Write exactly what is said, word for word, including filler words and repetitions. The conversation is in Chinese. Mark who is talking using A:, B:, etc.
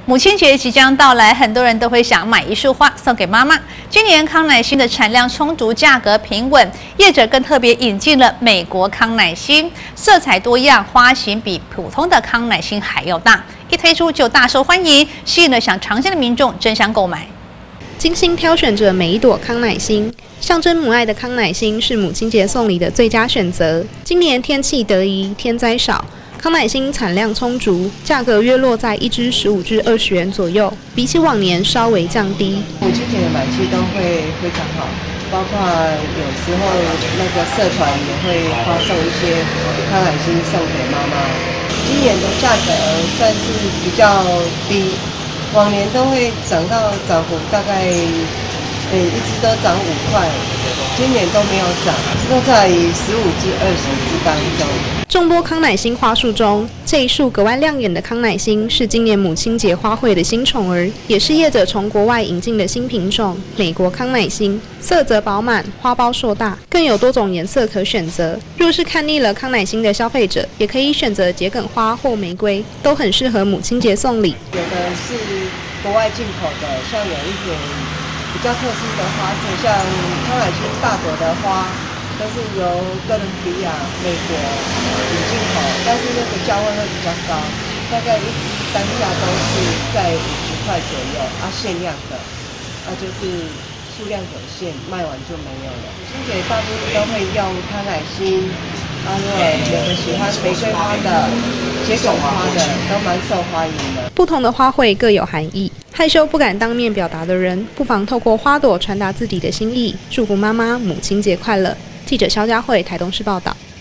A: 母亲节即将到来，很多人都会想买一束花送给妈妈。今年康乃馨的产量充足，价格平稳，业者更特别引进了美国康乃馨，色彩多样，花型比普通的康乃馨还要大，一推出就大受欢迎，吸引了想尝鲜的民众争相购买。
B: 精心挑选着每一朵康乃馨，象征母爱的康乃馨是母亲节送礼的最佳选择。今年天气得宜，天灾少。康乃馨产量充足，价格约落在一支十五至二十元左右，比起往年稍微降低。
C: 母亲节的买气都会非常好，包括有时候那个社团也会发送一些康乃馨送给妈妈。今年的价格算是比较低，往年都会涨到涨幅大概，呃，一支都涨五块，今年都没有涨，都在十五至二十支当中。
B: 众多康乃馨花束中，这一束格外亮眼的康乃馨是今年母亲节花卉的新宠儿，也是业者从国外引进的新品种——美国康乃馨。色泽饱满，花苞硕大，更有多种颜色可选择。若是看腻了康乃馨的消费者，也可以选择桔梗花或玫瑰，都很适合母亲节送礼。
C: 有的是国外进口的，像有一点比较特殊的花色，像康乃馨大朵的花。都是由哥伦比亚、美国引进口，但是那个价位会比较高，大概一支单价都是在五十块左右啊，限量的，啊就是数量有限，卖完就没有了。母亲节大部分都会用康乃馨，啊因为有的喜欢玫瑰花的、桔梗花的，都蛮受欢迎的。
B: 不同的花卉各有含义，害羞不敢当面表达的人，不妨透过花朵传达自己的心意，祝福妈妈母亲节快乐。记者肖佳慧台东市报道。